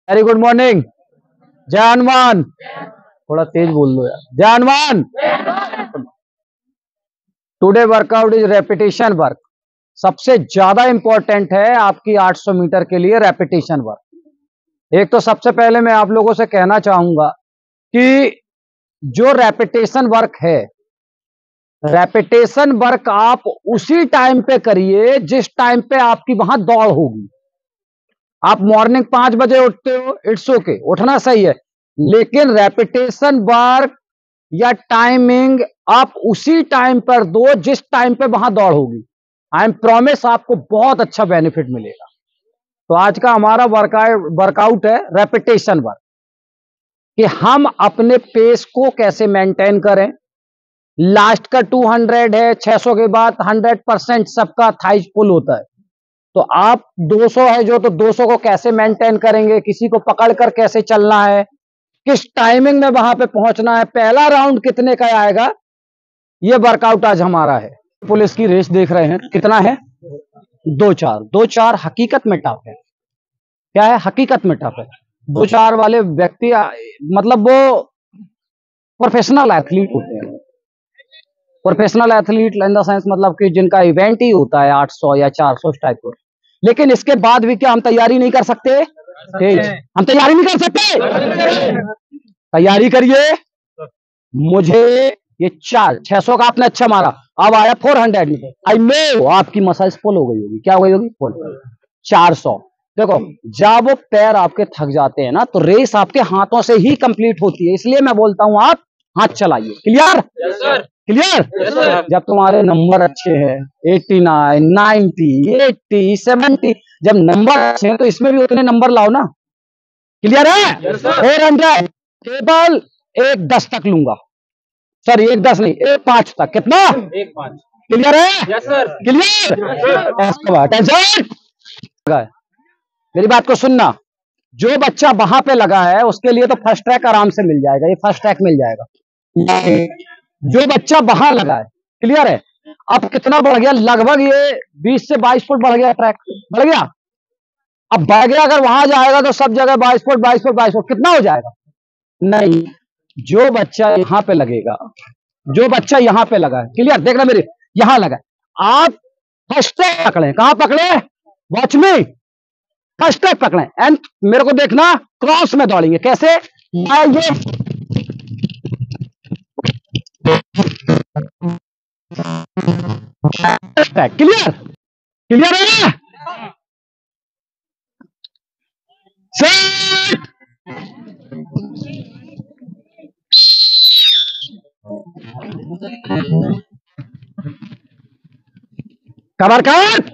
Very good morning. जय हनुमान। थोड़ा तेज बोल दो यार। जय Hanuman. Today workout is repetition work. सबसे ज्यादा इंपॉर्टेंट है आपकी 800 मीटर के लिए रेपिटेशन वर्क। एक तो सबसे पहले मैं आप लोगों से कहना चाहूंगा कि जो रेपिटेशन वर्क है, रेपिटेशन वर्क आप उसी टाइम पे करिए जिस टाइम पे आपकी वहां दौड़ होगी। आप मॉर्निंग 5 बजे उठते हो, इट्स ओके, उठना सही है, लेकिन रेपिटेशन वर्क या टाइमिंग आप उसी टाइम पर दो जिस टाइम पे वहां दौड़ होगी। आई एम प्रॉमिस आपको बहुत अच्छा बेनिफिट मिलेगा। तो आज का हमारा वर्कआउट है रेपिटेशन वर्क, कि हम अपने पेस को कैसे मेंटेन करें। लास्ट का 200 है, 600 के बाद 100% सबका थाइज फुल होता है। तो आप 200 है जो, तो 200 को कैसे मेंटेन करेंगे, किसी को पकड़कर कैसे चलना है, किस टाइमिंग में वहां पे पहुंचना है, पहला राउंड कितने का आएगा, ये वर्कआउट आज हमारा है। पुलिस की रेस देख रहे हैं, कितना है? 2-4। 2-4 हकीकत में टफ है। क्या है? हकीकत में टफ है। 2-4 वाले व्यक्ति मतलब वो प्रोफेशनल एथलीट होते हैं। Professional athlete in the sense मतलब कि जिनका इवेंट ही होता है 800 या 400 टाइप का। लेकिन इसके बाद भी क्या हम तैयारी नहीं कर सकते? हम तैयारी नहीं कर सकते? तैयारी करिए। मुझे ये 600 का आपने अच्छा मारा, अब आया 400। आई नो आपकी मसल्स फुल हो गई होगी। क्या हो गई होगी? फुल। 400। देखो, जब वो पैर आपके थक जाते हैं ना, तो रेस आपके हाथों से ही कंप्लीट होती है। इसलिए मैं बोलता हूं आप हाथ चलाइए। क्लियर? क्लियर? जब तुम्हारे नंबर अच्छे हैं, 89, 90, 80, 70, जब नंबर अच्छे हैं तो इसमें भी उतने नंबर लाओ ना। क्लियर है? 400 केवल 1-10 तक लूंगा। सॉरी, 1-10 नहीं, 1-5 तक। कितना? 1-5। क्लियर है? क्लियर? टेंशन। मेरी बात को सुनना। जो बच्चा वहां पे लगा है उसके लिए तो फर्स्ट ट्रैक आराम से मिल जाएगा, ये फर्स्ट ट्रैक मिल जाएगा। जो बच्चा वहां लगा है, क्लियर है? अब कितना बढ़ गया? लगभग ये 20 से 22 फुट बढ़ गया, ट्रैक बढ़ गया। अब बढ़ गया, अगर वहां जाएगा तो सब जगह 22 फुट 22 फुट 22 फुट, कितना हो जाएगा? नहीं, जो बच्चा यहां पे लगेगा, जो बच्चा यहां पे लगा है, क्लियर? देखना मेरे, यहां लगा है। आप फर्स्ट ट्रैक पकड़े। कहां पकड़े? वॉच में फर्स्ट ट्रैक पकड़े एंड मेरे को देखना, क्रॉस में दौड़ेंगे। कैसे? मैं ये क्लियर? क्लियर है? सेट। Cover cut.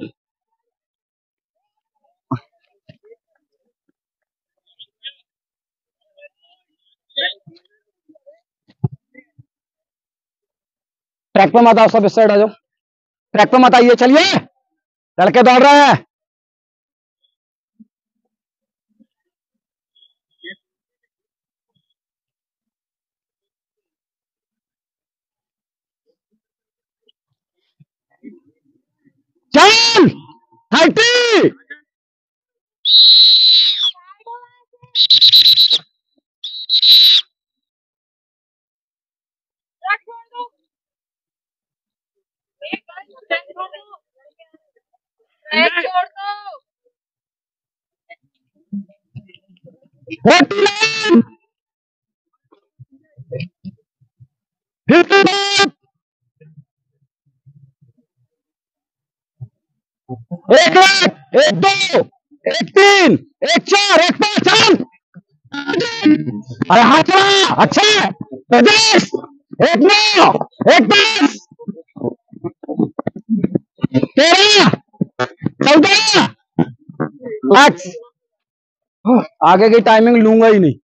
ट्रैक पे मत आओ, सब इस साइड आ जाओ। ट्रैक पे मत आइए, चलिए। लड़के दौड़ रहे हैं। चल 30। एक 1, 2, 1, 3, 1, 4, 1, 5, चल। अरे हाँ चला, अच्छा है। 25, 1, 9, 1, 10, 13, 14। आगे की टाइमिंग लूंगा ही नहीं।